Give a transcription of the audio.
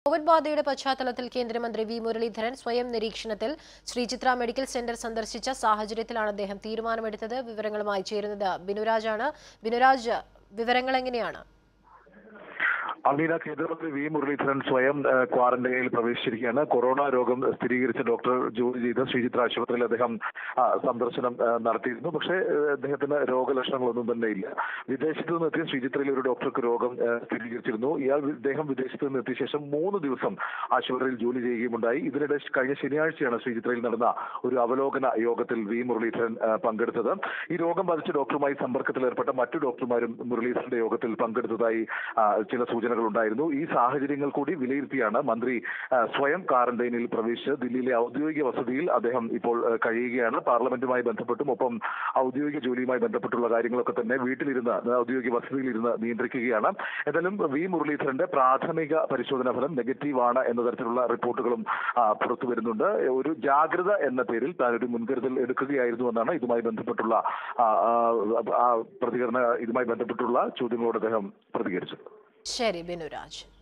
Covid ബാധയുടെ പശ്ചാത്തലത്തിൽ കേന്ദ്രമന്ത്രി വി മുരളീധരൻ സ്വയം നിരീക്ഷണത്തിൽ ശ്രീചിത്ര മെഡിക്കൽ സെന്റർ സന്ദർശിച്ച സാഹചര്യത്തിലാണ് അദ്ദേഹം തീരുമാനമെടുത്തത്. വിവരങ്ങളുമായി ചേരുന്നത് ബിനുരാജാണ്. ബിനുരാജ്, വിവരങ്ങൾ എങ്ങനെയാണ്? അമീന, കേന്ദ്രമന്ത്രി വി മുരളീധരൻ സ്വയം ക്വാറന്റൈനിൽ പ്രവേശിച്ചിരിക്കുകയാണ്. കൊറോണ രോഗം സ്ഥിരീകരിച്ച ഡോക്ടർ ജോലി ചെയ്ത ശ്രീചിത്ര ആശുപത്രിയിൽ അദ്ദേഹം സന്ദർശനം നടത്തിയിരുന്നു. പക്ഷേ അദ്ദേഹത്തിന് രോഗലക്ഷണങ്ങളൊന്നും തന്നെ ഇല്ല. വിദേശത്ത് നിന്ന് എത്തിയ ശ്രീചിത്രയിൽ ഒരു ഡോക്ടർക്ക് രോഗം സ്ഥിരീകരിച്ചിരുന്നു. ഇദ്ദേഹം വിദേശത്ത് നിന്ന് എത്തിയ ശേഷം 3 ദിവസം ആശുപത്രിയിൽ ജോലി ചെയ്യുകയുമുണ്ടായി. ഇതിനിടെ കഴിഞ്ഞ ശനിയാഴ്ചയാണ് ശ്രീചിത്രയിൽ നടന്ന ഒരു അവലോകന യോഗത്തിൽ വി മുരളീധരൻ പങ്കെടുത്തത്. ഈ രോഗം ബാധിച്ച ഡോക്ടറുമായി സമ്പർക്കത്തിലേർപ്പെട്ട മറ്റു ഡോക്ടർമാരും മുരളീധരന്റെ യോഗത്തിൽ പങ്കെടുത്തതായി ചില സൂചനകൾ ഉണ്ടായിരുന്നു. ഈ സാഹചര്യങ്ങൾ കൂടി വിലയിരുത്തിയാണ് മന്ത്രി സ്വയം ക്വാറന്റൈനിൽ പ്രവേശിച്ച് ദില്ലിയിലെ ഔദ്യോഗിക വസതിയിൽ അദ്ദേഹം ഇപ്പോൾ കഴിയുകയാണ്. പാർലമെന്റുമായി ബന്ധപ്പെട്ടും ഒപ്പം ഔദ്യോഗിക ജോലിയുമായി ബന്ധപ്പെട്ടുള്ള കാര്യങ്ങളൊക്കെ തന്നെ വീട്ടിലിരുന്ന് ഔദ്യോഗിക വസതിയിലിരുന്ന് നിയന്ത്രിക്കുകയാണ്. ഏതായാലും വി മുരളീധരന്റെ പ്രാഥമിക പരിശോധനാ ഫലം നെഗറ്റീവാണ് എന്ന തരത്തിലുള്ള റിപ്പോർട്ടുകളും പുറത്തു വരുന്നുണ്ട്. ഒരു ജാഗ്രത എന്ന പേരിൽ താൻ ഒരു മുൻകരുതൽ എടുക്കുകയായിരുന്നു എന്നാണ് ഇതുമായി ബന്ധപ്പെട്ടുള്ള ചോദ്യങ്ങളോട് അദ്ദേഹം പ്രതികരിച്ചത്. ശരി ബിനുരാജ്.